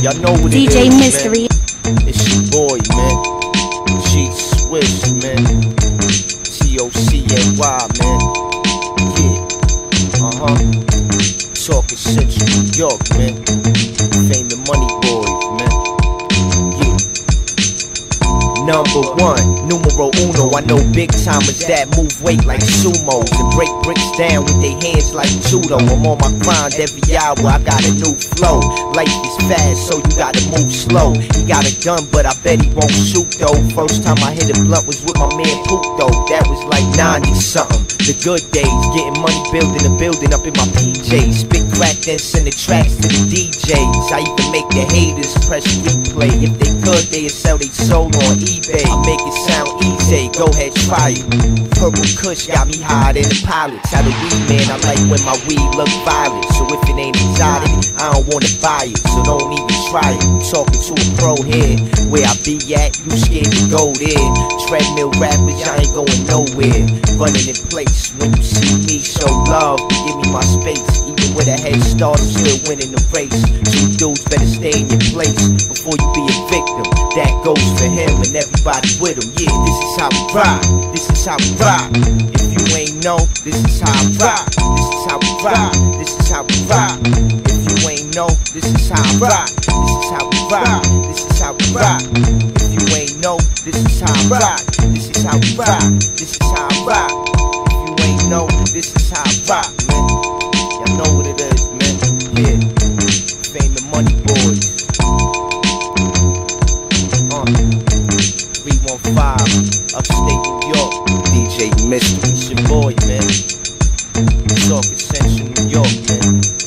Y'all know what it DJ is, Mystery. man. It's your boy, man. G Swish, man. TOCNY, man. Yeah. Talking Central New York, man. Fame and Money Boys, man. Yeah. Number one, numero uno. I know big timers that move weight like sumos and break bricks down with their hands like judo. I'm on my grind every hour, I got a new flow. Life is fast, so you gotta move slow. He got a gun, but I bet he won't shoot though. First time I hit a blunt was with my man Poop though. That was like 90 something. The good days, getting money, building a building up in my PJs. Spit crack, then send the tracks to the DJs. I even make the haters press replay. If they could, they'd sell their soul on eBay. I make it sound easy, go ahead, try it. Purple Kush got me higher than the pilots. Tell the weed man I like when my weed look violent. So if it ain't exotic, I don't wanna buy it. So don't even try it. I'm talking to a pro here. Where I be at, you scared to go there. Treadmill rappers, I ain't going nowhere. Running in place. When you see me, show love, give me my space. Even with a head start, I'm still winning the race. So you dudes better stay in your place before you be a victim. That goes for him and everybody with him. Yeah, this is how we rock. This is how we rock. If you ain't know, this is how I rock. This is how we rock. This is how we rock. If you ain't know, this is how I rock. This is how we rock. This is how we rock. If you ain't know, this is how I rock. This is how we rock. This is how I rock. Know this is how I rock, man. Y'all know what it is, man. Yeah, Fame and Money Boys. 315, upstate New York. DJ Mystery, it's your boy, man. Talking Central New York, man.